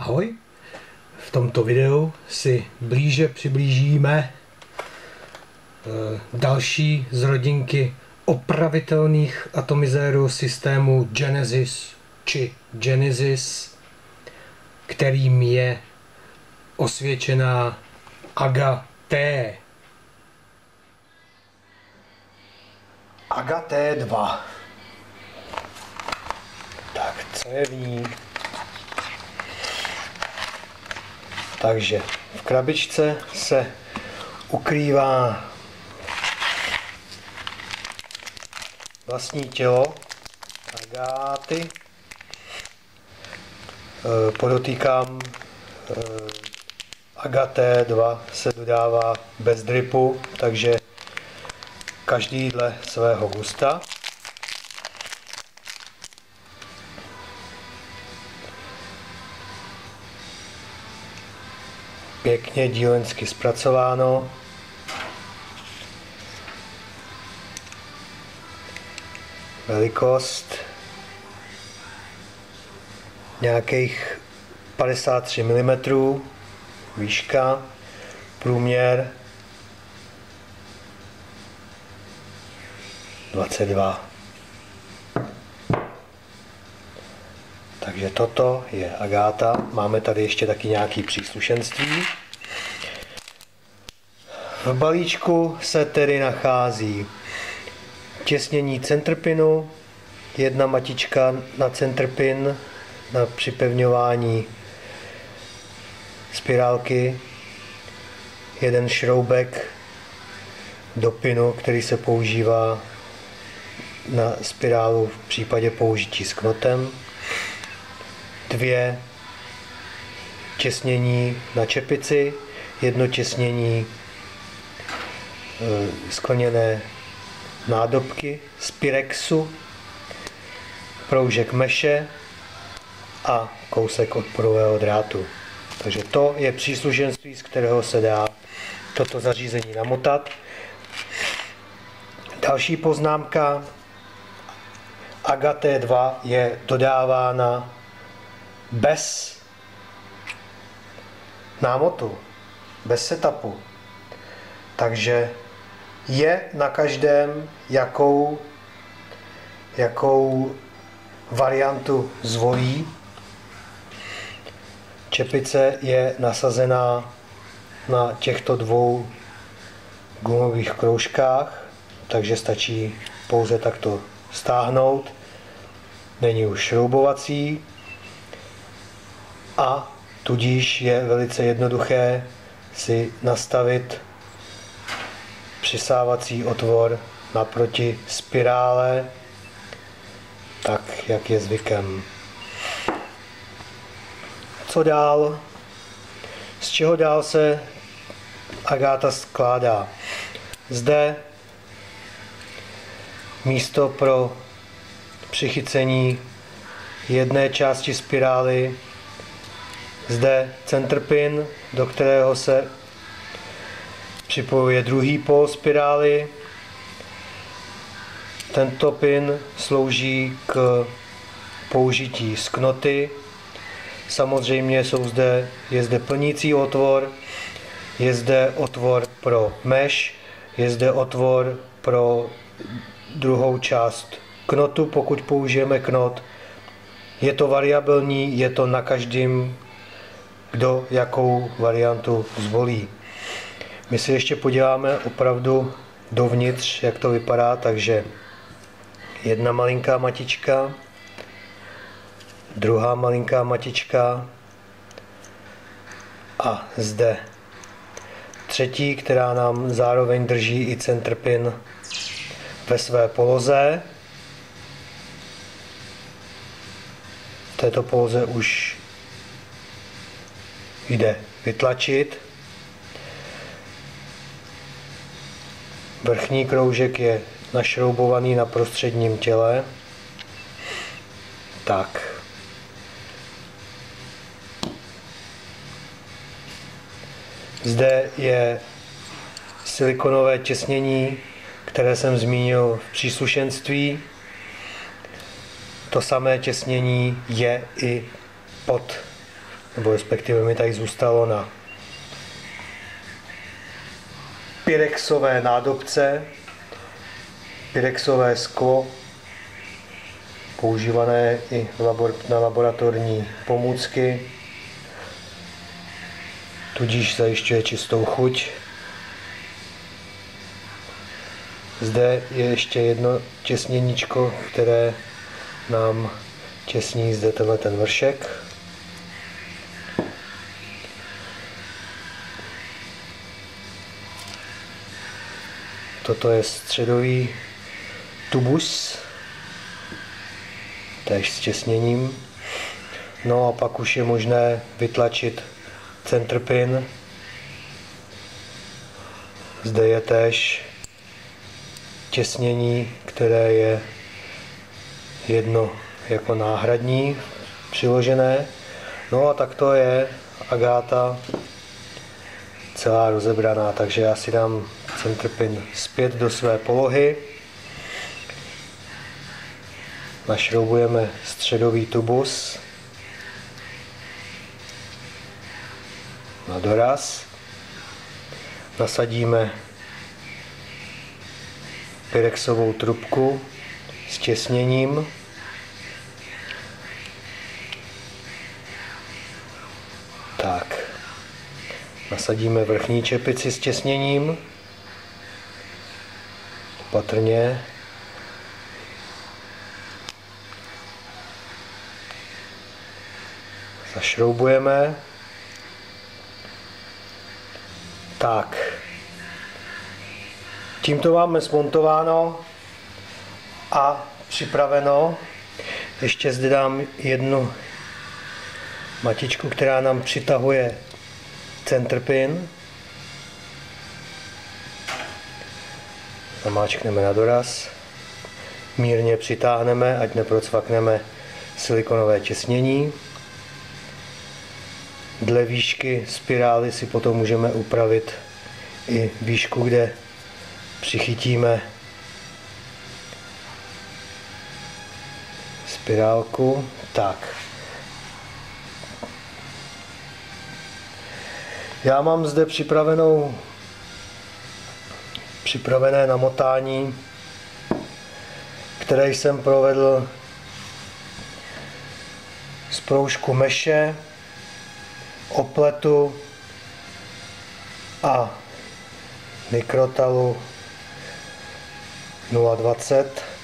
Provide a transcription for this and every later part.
Ahoj, v tomto videu si blíže přiblížíme další z rodinky opravitelných atomizérů systému Genesis či Genesis, kterým je osvědčená AGA T. AGA T2. Tak, co je v ní? Takže v krabičce se ukrývá vlastní tělo agáty. Podotýkám, AGA T2 se dodává bez dripu, takže každý dle svého gusta. Pěkně dílensky zpracováno. Velikost nějakých 53 mm, výška, průměr 22. Takže toto je agáta. Máme tady ještě taky nějaké příslušenství. V balíčku se tedy nachází těsnění centrpinu, jedna matička na centrpin na připevňování spirálky, jeden šroubek do pinu, který se používá na spirálu v případě použití s knotem, dvě těsnění na čepici, jedno těsnění skleněné nádobky z Pyrexu, proužek meše a kousek odporového drátu. Takže to je příslušenství, z kterého se dá toto zařízení namotat. Další poznámka. AGA T2 je dodávána bez námotu, bez setupu. Takže je na každém, jakou variantu zvolí. Čepice je nasazená na těchto dvou gumových kroužkách, takže stačí pouze takto stáhnout. Není už šroubovací a tudíž je velice jednoduché si nastavit přisávací otvor naproti spirále, tak jak je zvykem. Co dál? Z čeho dál se agáta skládá? Zde místo pro přichycení jedné části spirály, zde centrpin, do kterého se připojuje druhý pól spirály. Tento pin slouží k použití s knoty. Samozřejmě je zde plnící otvor, je zde otvor pro mesh, je zde otvor pro druhou část knotu, pokud použijeme knot. Je to variabilní, je to na každém, kdo jakou variantu zvolí. My si ještě podíváme opravdu dovnitř, jak to vypadá, takže jedna malinká matička, druhá malinká matička a zde třetí, která nám zároveň drží i centrpin ve své poloze. V této poloze už jde vytlačit. Vrchní kroužek je našroubovaný na prostředním těle. Tak. Zde je silikonové těsnění, které jsem zmínil v příslušenství. To samé těsnění je i pod nebo respektive mi tady zůstalo na pyrexové nádobce, pyrexové sklo, používané i na laboratorní pomůcky, tudíž zajišťuje čistou chuť. Zde je ještě jedno těsněníčko, které nám těsní zde ten vršek. Toto je středový tubus, též s těsněním. No a pak už je možné vytlačit centrpin. Zde je též těsnění, které je jedno jako náhradní přiložené. No a takto je agáta celá rozebraná, takže já si dám centrpin zpět do své polohy. Našroubujeme středový tubus na doraz. Nasadíme pyrexovou trubku s těsněním. Tak. Nasadíme vrchní čepici s těsněním. Opatrně. Zašroubujeme. Tak. Tímto máme smontováno a připraveno. Ještě zde dám jednu matičku, která nám přitahuje centrpin. Namáčkneme na doraz. Mírně přitáhneme, ať neprocvakneme silikonové těsnění. Dle výšky spirály si potom můžeme upravit i výšku, kde přichytíme spirálku. Tak. Já mám zde připravené namotání, které jsem provedl z proužku meše, opletu a mikrotalu 0,20.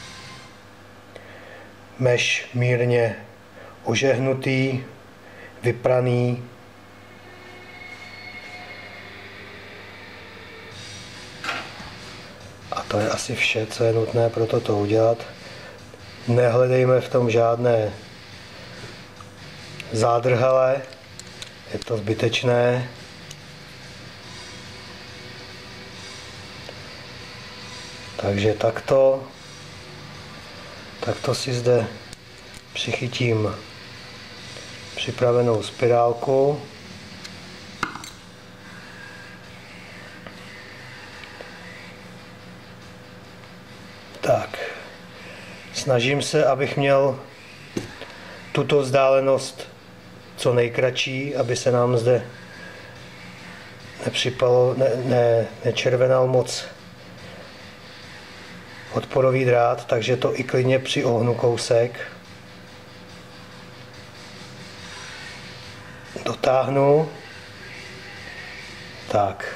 Meš mírně ožehnutý, vypraný. A to je asi vše, co je nutné pro toto udělat. Nehledejme v tom žádné zádrhele, je to zbytečné. Takže takto si zde přichytím připravenou spirálku. Tak, snažím se, abych měl tuto vzdálenost co nejkratší, aby se nám zde nečervenal moc odporový drát, takže to i klidně přiohnu kousek. Dotáhnu. Tak.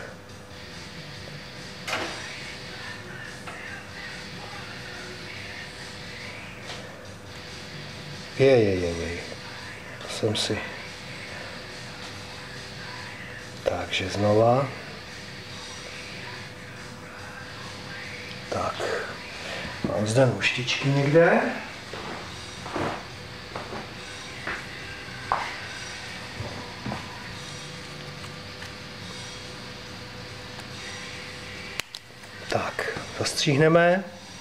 Jej. To jsem si... Takže znova. Tak. Mám zde nůžtičky někde. Tak, zastříhneme.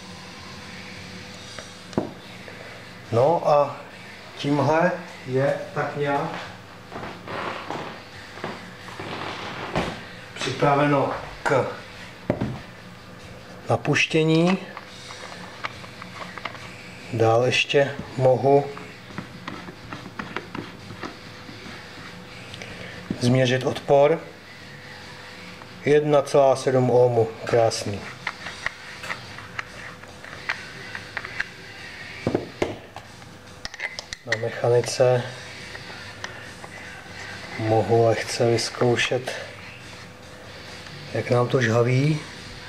No a tímhle je tak nějak připraveno k napuštění. Dál ještě mohu změřit odpor. 1,7 ohmu, krásný. Na mechanice mohu lehce vyzkoušet, jak nám to žhaví.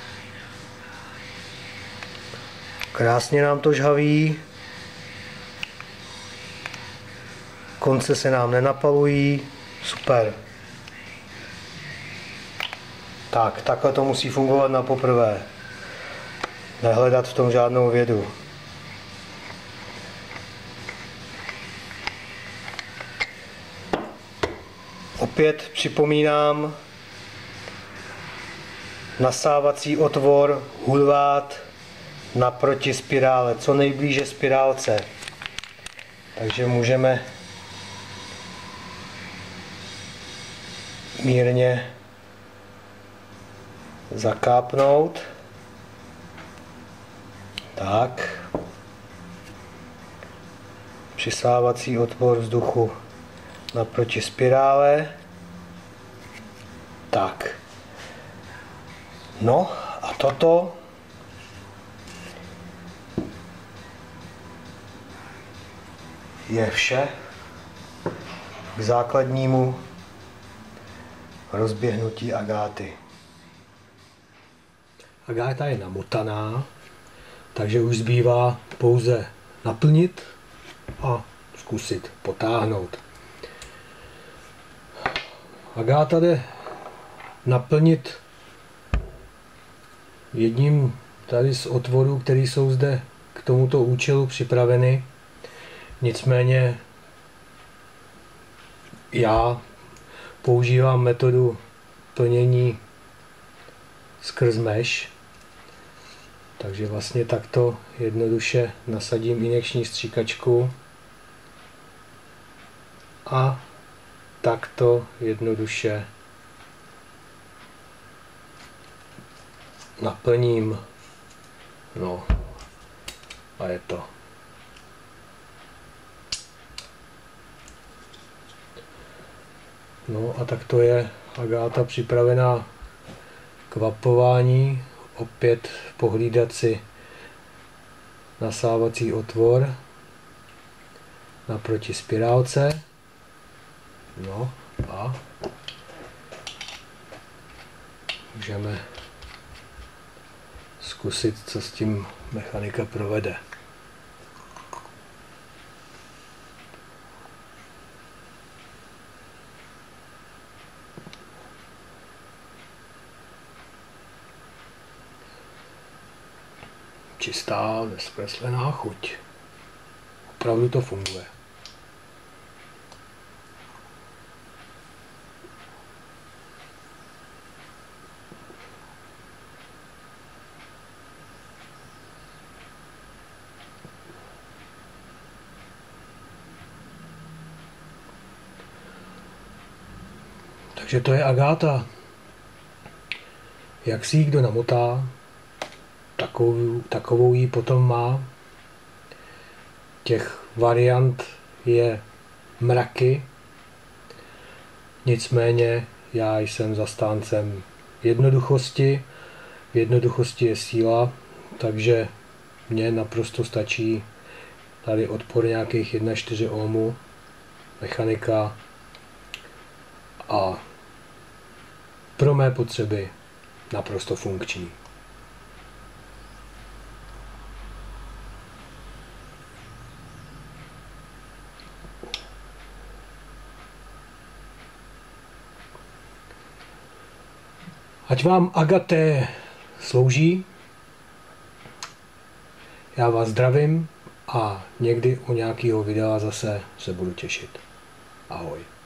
Krásně nám to žhaví. Konce se nám nenapalují. Super. Tak, takhle to musí fungovat na poprvé. Nehledat v tom žádnou vědu. Opět připomínám, nasávací otvor, hulvát naproti spirále, co nejblíže spirálce. Takže můžeme mírně zakápnout. Tak. Přisávací otvor vzduchu naproti spirále. Tak. No a toto je vše k základnímu rozběhnutí agáty. Agáta je namotaná, takže už zbývá pouze naplnit a zkusit potáhnout. Agáta jde naplnit jedním tady z otvorů, které jsou zde k tomuto účelu připraveny. Nicméně já používám metodu plnění skrz mesh, takže vlastně takto jednoduše nasadím injekční stříkačku a takto jednoduše naplním. No a je to. No a takto je agáta připravená k vapování. Opět pohlídat si nasávací otvor naproti spirálce. No a můžeme zkusit, co s tím mechanika provede. Čistá, nezkreslená chuť. Opravdu to funguje. Takže to je agáta. Jak si ji kdo namotá, takovou ji potom má. Těch variant je mraky. Nicméně já jsem zastáncem jednoduchosti. V jednoduchosti je síla, takže mně naprosto stačí tady odpor nějakých 1,4 ohmu, mechanika a pro mé potřeby naprosto funkční. Ať vám agaté slouží, já vás zdravím a někdy u nějakého videa zase se budu těšit. Ahoj.